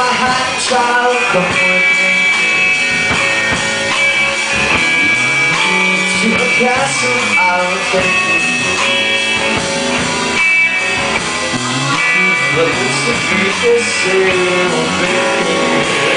my hand, child, come with me to a castle I'll take you. But it's the biggest sin of me.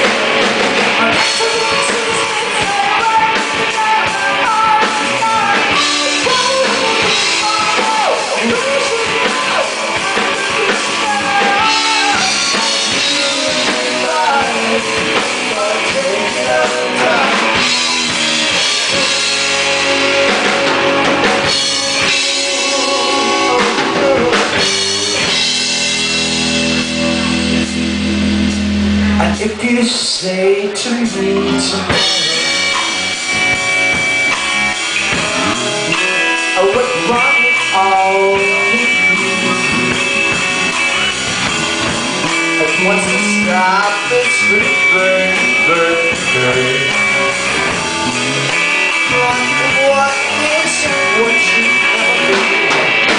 And if you say to me tomorrow, I would run all and once to stop this burn. What is what you know?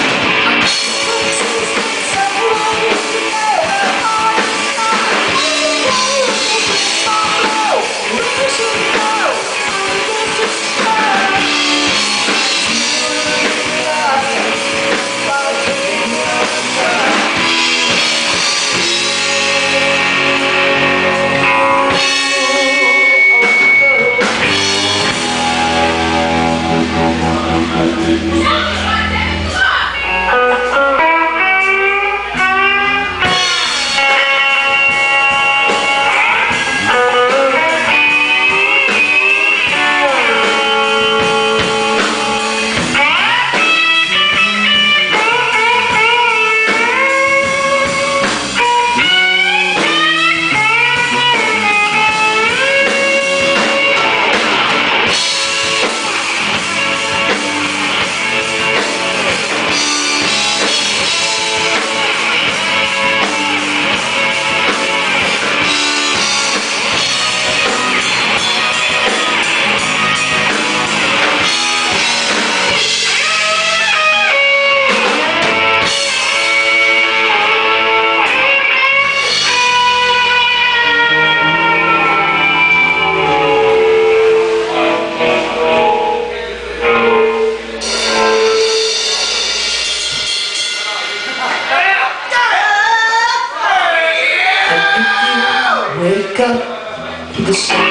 Wake up to the sun.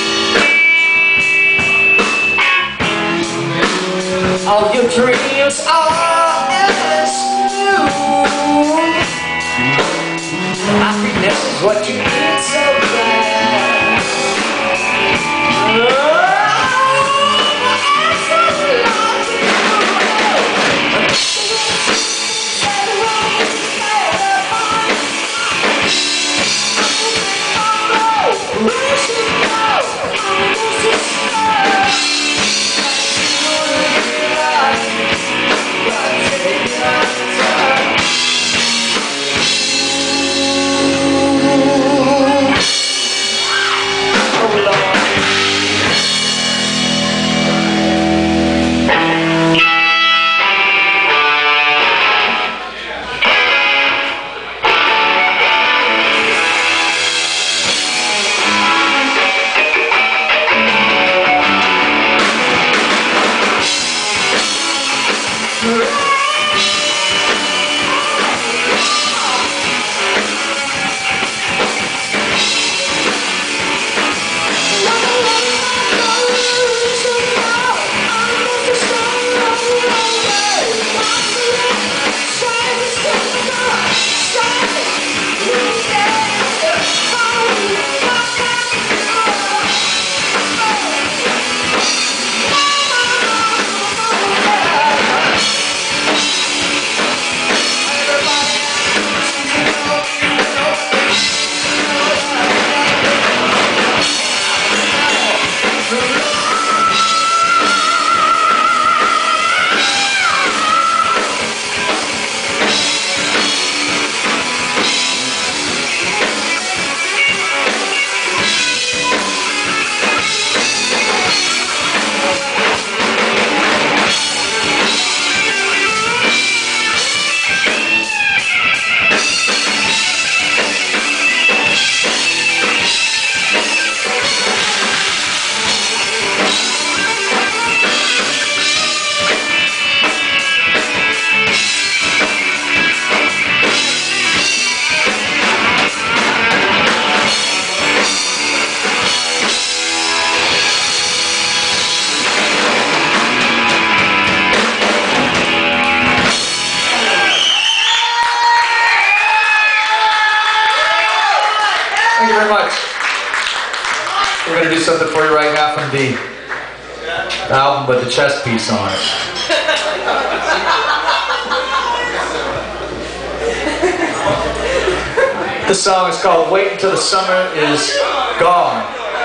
All your dreams are as new. Happiness is what you need so bad. Thank you very much. We're going to do something for you right now from the album with the chess piece on it. This song is called Wait Until the Summer Is Gone.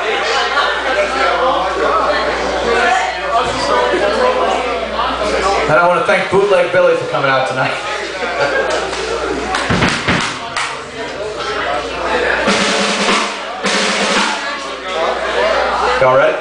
And I want to thank Bootleg Billy for coming out tonight. Y'all ready?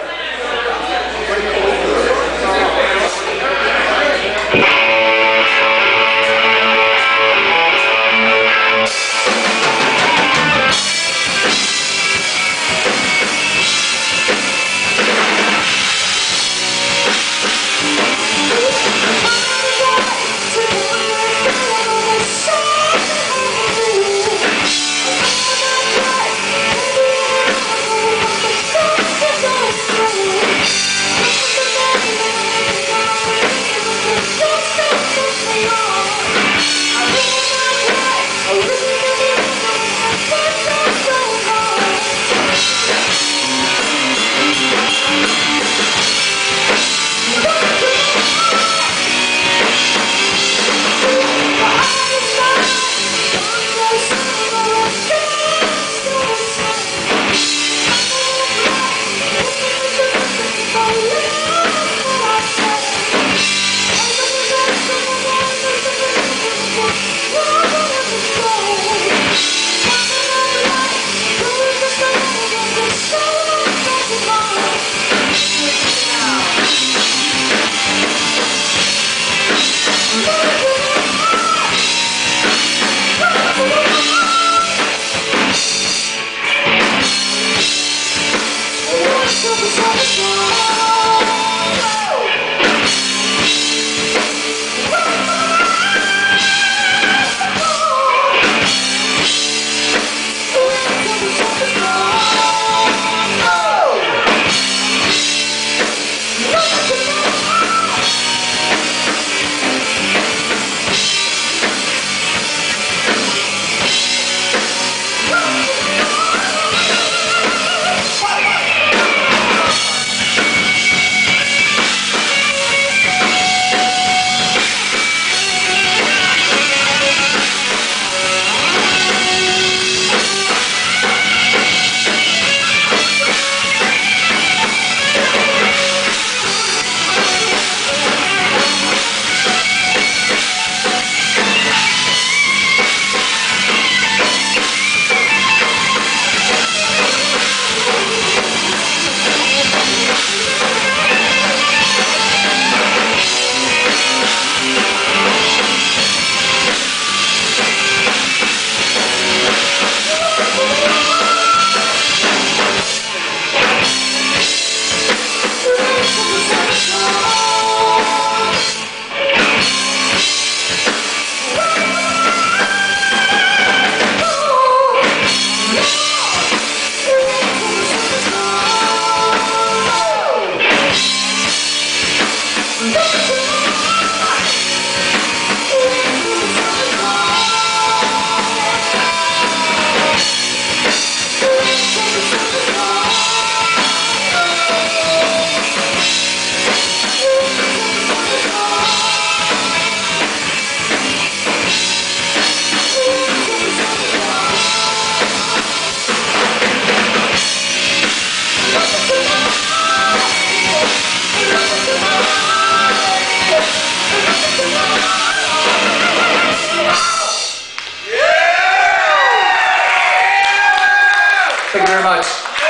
Thank you very much.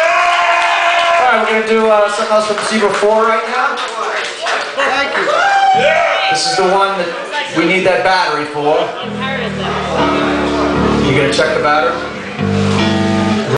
All right, we're going to do something else from Zebra 4 right now. Thank you. This is the one that we need that battery for. You going to check the battery?